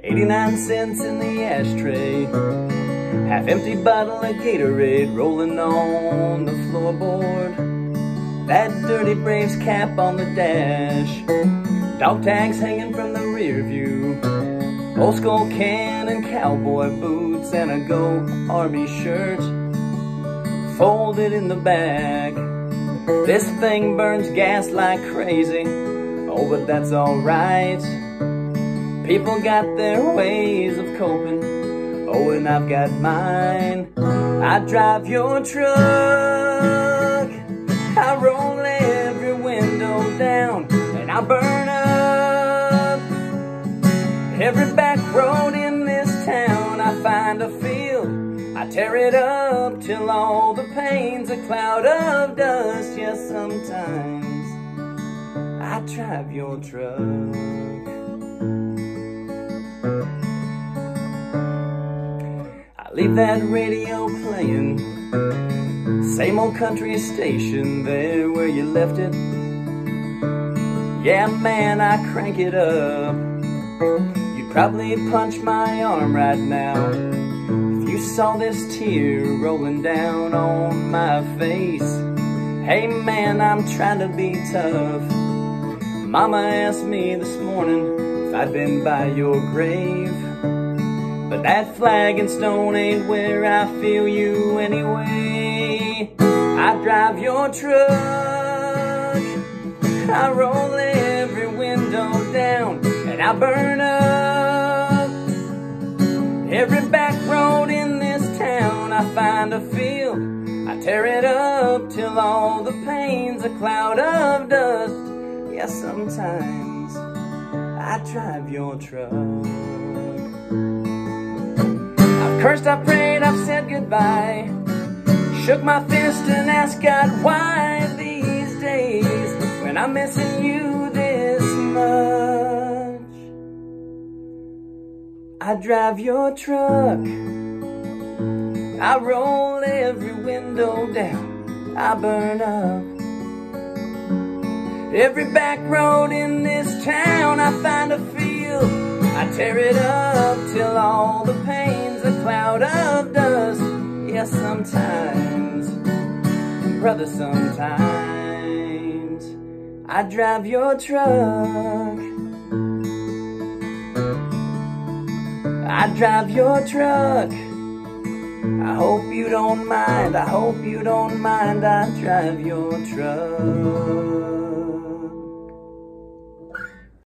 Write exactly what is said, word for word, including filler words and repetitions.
eighty-nine cents in the ashtray, half-empty bottle of Gatorade rolling on the floorboard. That dirty Braves cap on the dash, dog tags hanging from the rear view, old skull can and cowboy boots, and a Go Army shirt folded in the back. This thing burns gas like crazy, oh, but that's alright. People got their ways of coping, oh, and I've got mine. I drive your truck, I roll every window down, and I burn up every back road in this town. I find a field, I tear it up till all the paint's a cloud of dust. Yes, sometimes I drive your truck. I leave that radio playing, same old country station there where you left it. Yeah, man, I crank it up. You'd probably punch my arm right now if you saw this tear rolling down on my face. Hey man, I'm trying to be tough. Mama asked me this morning if I'd been by your grave, but that flag and stone ain't where I feel you anyway. I drive your truck, I roll every window down, and I burn up every back road in this town. I find a field, I tear it up till all the paint's a cloud of dust. Yeah, sometimes I drive your truck. I've cursed, I've prayed, I've said goodbye, shook my fist and asked God why these days when I'm missing you this much. I drive your truck, I roll every window down, I burn up every back road in this town. I find a field, I tear it up till all the paint's a cloud of dust. Yes, sometimes, brother, sometimes I drive your truck. I drive your truck. I hope you don't mind, I hope you don't mind, I drive your truck.